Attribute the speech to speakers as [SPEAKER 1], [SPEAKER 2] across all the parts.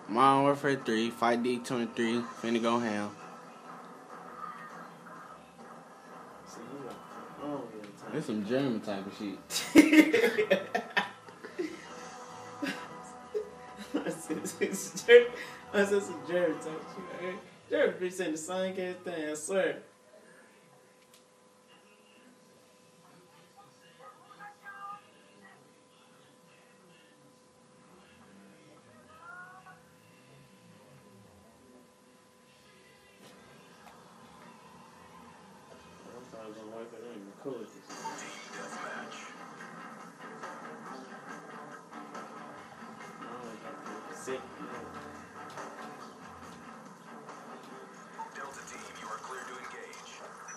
[SPEAKER 1] Modern Warfare 3, fightdee23, finna go ham. This some German type of shit.
[SPEAKER 2] That's some German type of shit. German be saying the same kind of thing, I swear. Sick.
[SPEAKER 3] Delta team, you are clear to engage.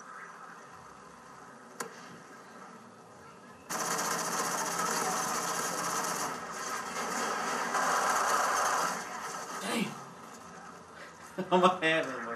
[SPEAKER 2] Damn. I'm a head in my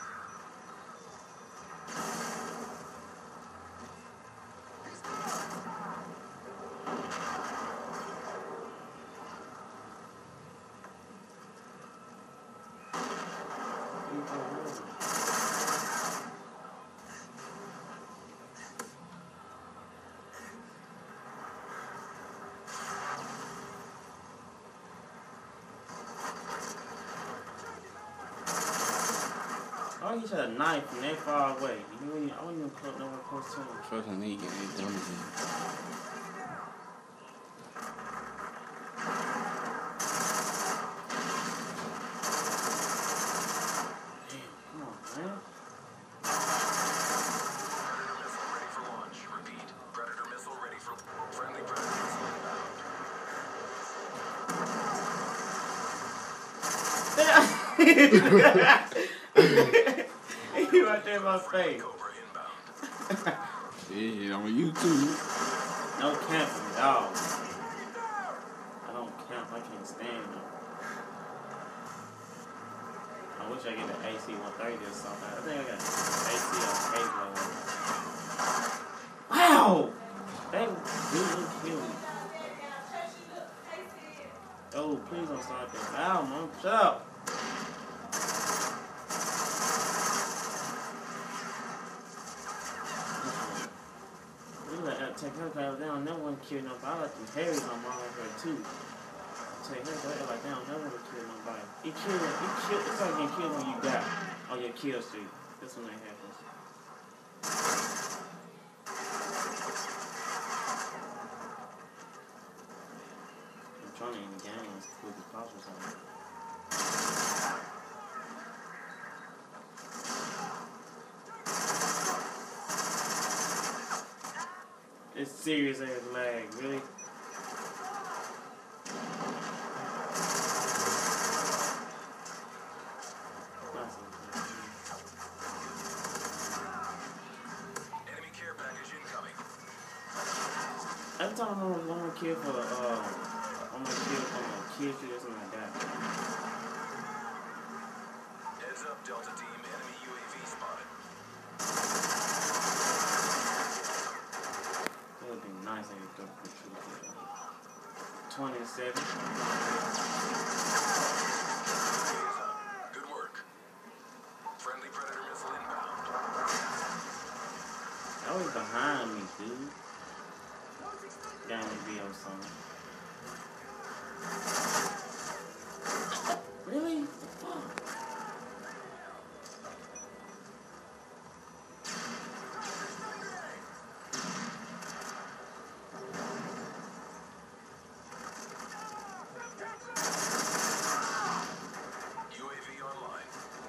[SPEAKER 2] Oh, he shot a knife from that far away. I wouldn't even close nowhere close to him.
[SPEAKER 1] Trust me, he getting his dumb again.
[SPEAKER 2] Damn, come on, man.
[SPEAKER 3] Missile ready for launch. Repeat. Predator missile ready for friendly Predator missile inbound.
[SPEAKER 2] He right there in my face.
[SPEAKER 3] Cobra inbound.
[SPEAKER 1] Shit, on YouTube.
[SPEAKER 2] No camping at all. I don't camp. I can't stand them. I wish I get an AC-130 or something. I think I got AC on Halo. Wow! That really killed me. Oh, please don't start that. Ow, man. Shut up. Take her guys down, no one kill nobody. I like them Harrys on my her too. Take her guys like down, no one kill nobody. It's like getting killed when you die on your kill streak. That's when that happens. I'm trying to end the game as quick as possible. It's serious ass lag, really?
[SPEAKER 3] Enemy care package incoming.
[SPEAKER 2] Every time I'm going to kill for, I'm going to kill for this and like that.
[SPEAKER 3] Heads up, Delta team. Enemy UAV spotted.
[SPEAKER 2] It would be nice if you took the truth. 27.
[SPEAKER 3] Good work. Friendly Predator missile inbound.
[SPEAKER 2] That was behind me, dude. Down the video something. Really?
[SPEAKER 3] UAV online.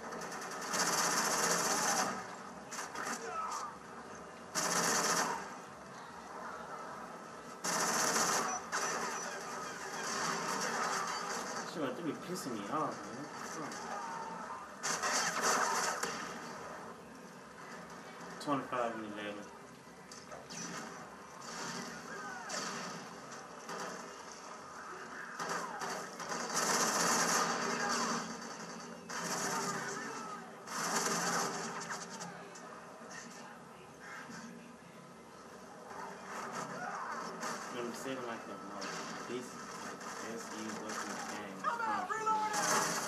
[SPEAKER 2] Shit, they be pissing me off, man. Oh. 25 and 11. I'm saying like the most decent, best used weapon in the game.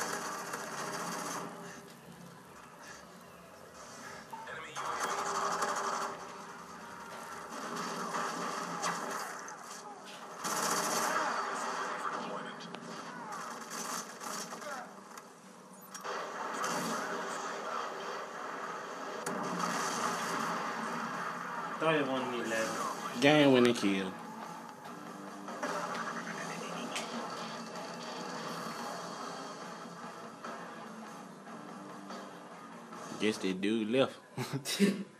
[SPEAKER 2] started 1-11.
[SPEAKER 1] Game winning kill. Guess that dude left.